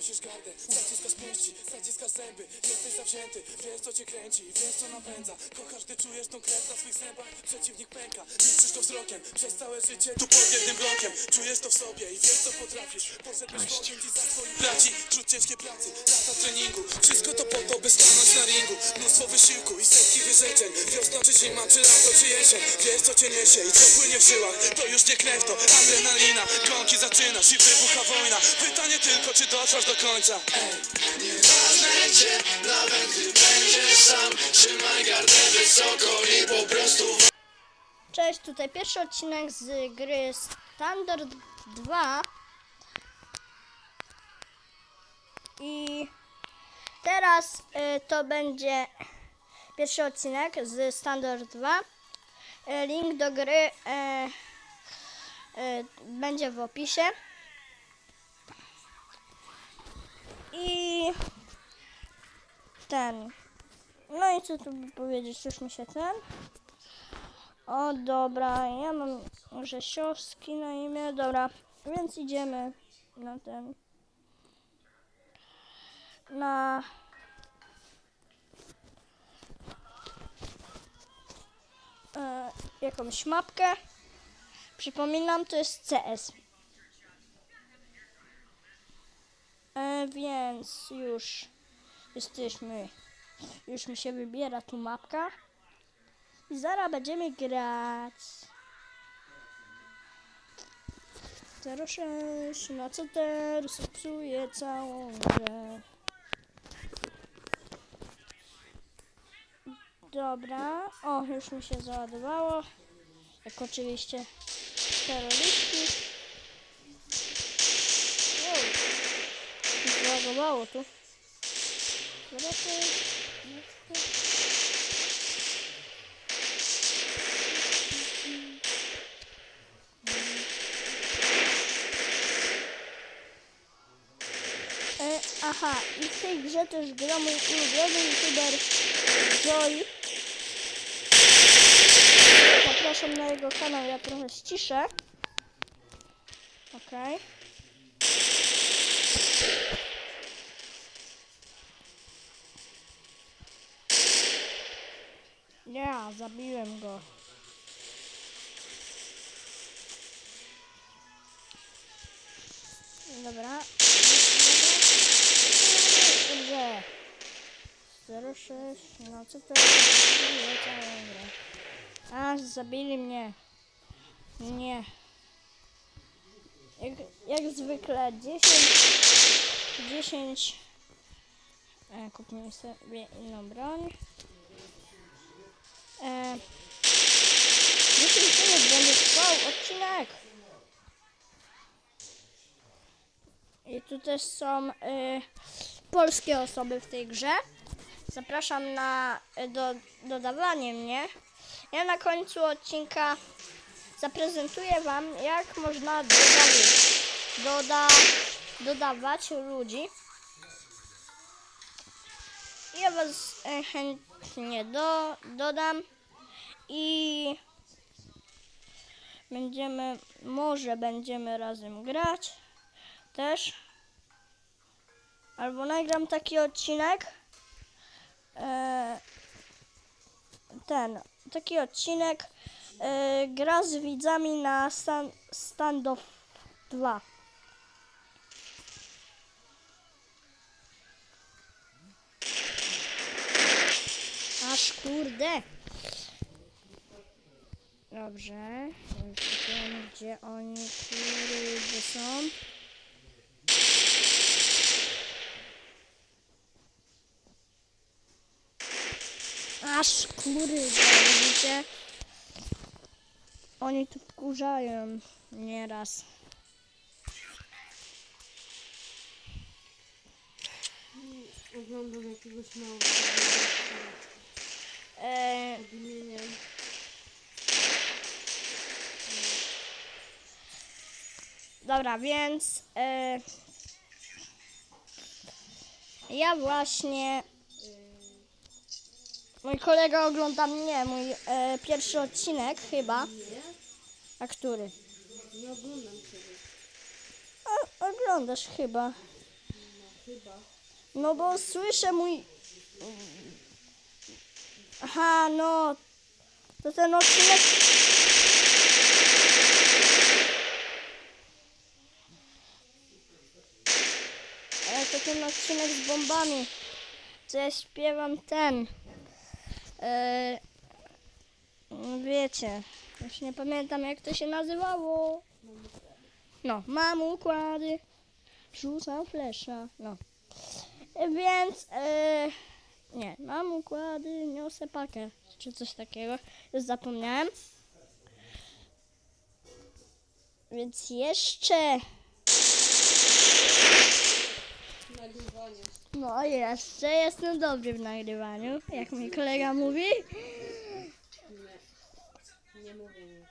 podnosisz gardę, zaciskasz pięści, zaciskasz zęby. Jesteś zawzięty, wiesz co cię kręci, wiesz co napędza. Kochasz, gdy czujesz tą krew na swych zębach. Przeciwnik pęka, niszczysz to wzrokiem. Przez całe życie tu pod jednym blokiem. Czujesz to w sobie i wiesz co potrafisz. Poszedłeś w ogień i za swoich braci. Wśród ciężkiej pracy, lata treningu. Wszystko to po to, by stanąć na ringu. Mnóstwo wysiłku i setki wyrzeczeń. Wiosna czy zima, czy lato, czy jesień. Wiesz co cię niesie i co płynie w żyłach. To już nie krew, to adrenalina. Gąki zaczynasz i wybucha wojna. Pytanie tylko, czy dotrwasz do końca. Nieważne gdzie, nawet gdy będziesz sam, trzymaj gardę wysoko i po prostu... Cześć, tutaj pierwszy odcinek z gry Standard 2. I teraz to będzie pierwszy odcinek z Standard 2. Link do gry będzie w opisie. I no i co tu by powiedzieć, już mi się O dobra, ja mam Rzesiowski na imię, dobra, więc idziemy na jakąś mapkę. Przypominam, to jest CS. Więc już jesteśmy, już mi się wybiera tu mapka i zaraz będziemy grać. 06 na CTR psuje całą grę. Dobra, o, już mi się załadowało, jak oczywiście terroryści. Zlagowało tu. Aha, i w tej grze też gra mój ulubiony youtuber Joy. Zapraszam na jego kanał, ja trochę ściszę. Okej. Ja, zabiłem go. Dobra. Dobrze. 06, no co to jest? A, zabili mnie. Nie. Jak zwykle 10. Kupimy sobie inną broń. 10 minut będzie trwał odcinek. I tu też są polskie osoby w tej grze. Zapraszam na dodawanie mnie. Ja na końcu odcinka zaprezentuję wam, jak można dodawać ludzi. Ja was chętnie dodam i może będziemy razem grać też. Albo nagram taki odcinek. Taki odcinek gra z widzami na Standoff 2. Aż kurde. Dobrze. Wiem, gdzie oni kurde są. Aż kurde, widzicie? Oni tu wkurzają nieraz. Oglądam jakiegoś małego odmieniam. Dobra, więc ja właśnie mój kolega ogląda mnie, mój pierwszy odcinek chyba. A który? Nie oglądam ciebie. Oglądasz chyba. Chyba. No bo słyszę mój... Aha, no. To ten odcinek... To ten odcinek z bombami. Co ja śpiewam ten. Wiecie. Już nie pamiętam jak to się nazywało. No, mam układy. Rzucam flesza. No. Więc nie, mam układy, niosę pakę, czy coś takiego, już zapomniałem. Więc jeszcze, Nagrywanie. no jeszcze jestem dobry w nagrywaniu, jak mój kolega mówi. Nie mówię nic.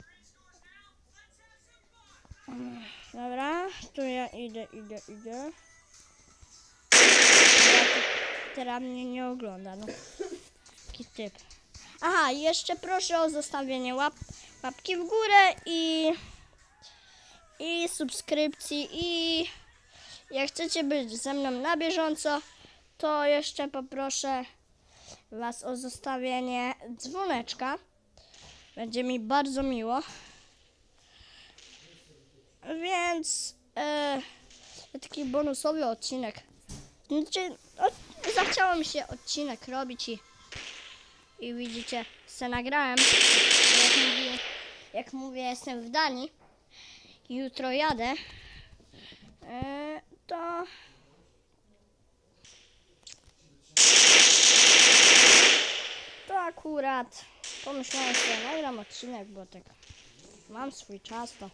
Dobra, to ja idę. Teraz mnie nie ogląda, no. Taki typ. Aha, jeszcze proszę o zostawienie łapki w górę i subskrypcji i jak chcecie być ze mną na bieżąco, to jeszcze poproszę was o zostawienie dzwoneczka. Będzie mi bardzo miło. Więc taki bonusowy odcinek. Znaczy, zachciało mi się odcinek robić i widzicie, se nagrałem. Jak mówię, jestem w Danii. Jutro jadę. To akurat pomyślałem sobie, nagram odcinek, bo tak mam swój czas, to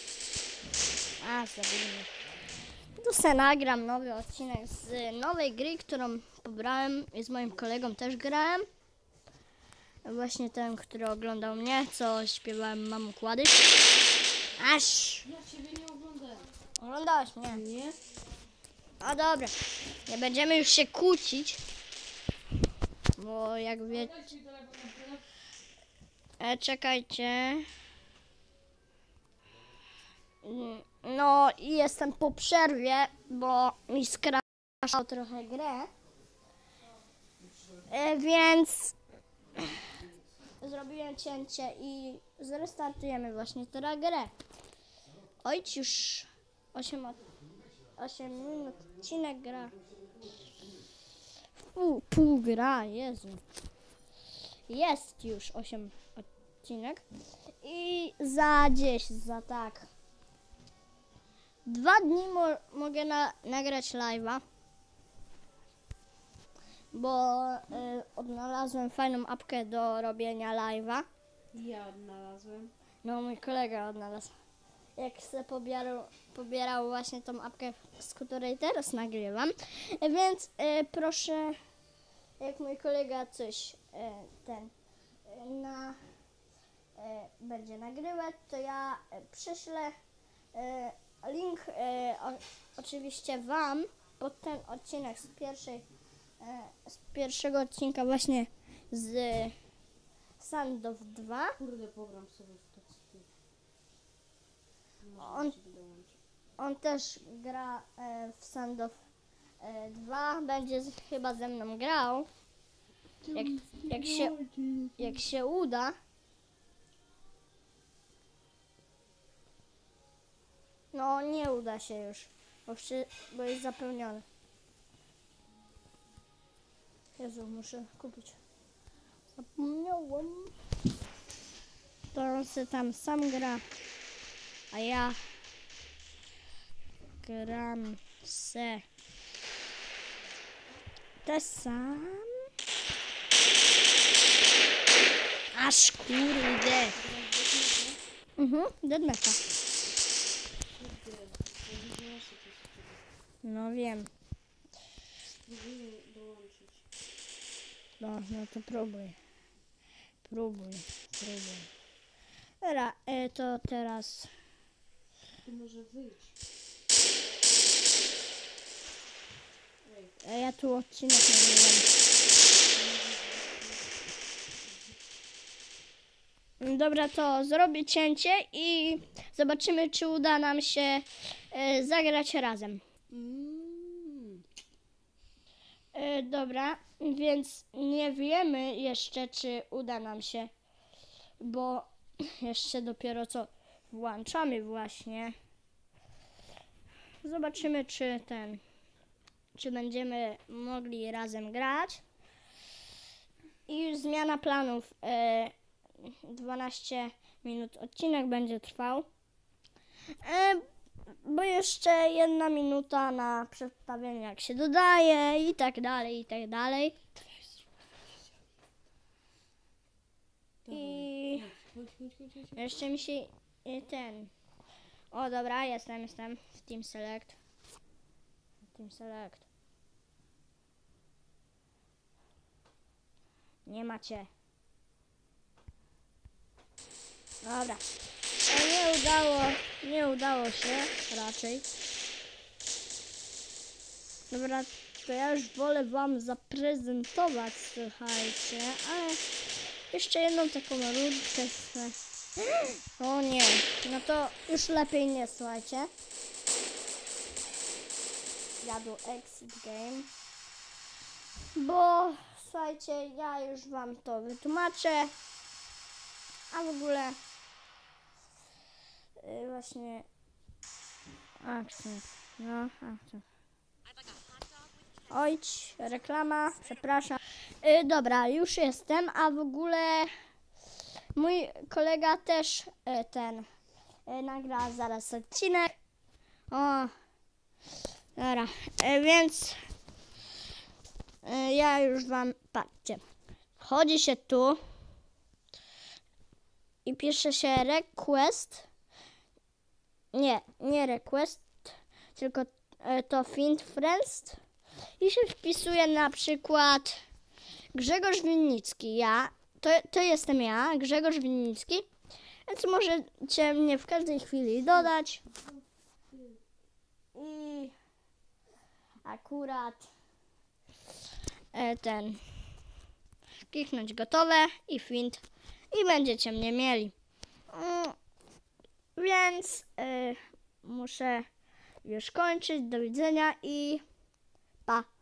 zabijmy. To se nagram nowy odcinek z nowej gry, którą pobrałem i z moim kolegą też grałem. Właśnie ten, który oglądał mnie, co śpiewałem Mam układy. Aż! Ja ciebie nie oglądałem. Oglądałeś mnie? Nie? A dobra, nie będziemy już się kłócić, bo jak wiecie... Czekajcie. No i jestem po przerwie, bo mi skraszał trochę grę. Więc zrobiłem cięcie i zrestartujemy właśnie teraz grę. Oj, już 8 minut odcinek gra. Pół gra, Jezu. Jest już 8 odcinek. I za 2 dni mogę nagrać live'a. Bo odnalazłem fajną apkę do robienia live'a. Ja odnalazłem. No, mój kolega odnalazł. Jak se pobierał właśnie tą apkę, z której teraz nagrywam. Więc proszę, jak mój kolega coś będzie nagrywać, to ja przyślę link oczywiście wam pod ten odcinek z pierwszego odcinka właśnie z Sandow 2. Kurde, pogram sobie w to. On też gra w Sandow 2, będzie chyba ze mną grał. Jak się uda. No nie uda się już, bo jest zapełniony. Jezu, muszę kupić. Zapomniałam. To on se tam sam gra, a ja gram se też sam. Aż kurde. Deadmatcha. No wiem. Próbuję dołączyć. No to próbuj. Dobra, to teraz... Tu może wyjść. Ja tu odcinek nagrywam. Dobra, to zrobię cięcie i zobaczymy, czy uda nam się zagrać razem. Dobra, więc nie wiemy jeszcze, czy uda nam się, bo jeszcze dopiero co włączamy właśnie. Zobaczymy, czy będziemy mogli razem grać. I już zmiana planów. 12 minut odcinek będzie trwał. Bo jeszcze 1 minuta na przedstawienie, jak się dodaje i tak dalej, i tak dalej. I Chodź. jeszcze mi się O dobra, jestem w Team Select. Nie macie. Dobra. Nie udało się raczej. Dobra, to ja już wolę wam zaprezentować, słuchajcie, ale jeszcze jedną taką rundkę. O nie, no to już lepiej nie, słuchajcie. Jadę Exit Game. Bo, słuchajcie, ja już wam to wytłumaczę. A w ogóle właśnie akcent. Ojcz, reklama, przepraszam. Dobra, już jestem, a w ogóle mój kolega też nagra zaraz odcinek. O, dobra, więc ja już wam, patrzcie, wchodzi się tu i pisze się request. Nie request, tylko to find friends. I się wpisuje na przykład Grzegorz Winnicki. To jestem ja, Grzegorz Winnicki. Więc możecie mnie w każdej chwili dodać. I akurat kliknąć gotowe i find. I będziecie mnie mieli. Więc muszę już kończyć. Do widzenia i pa.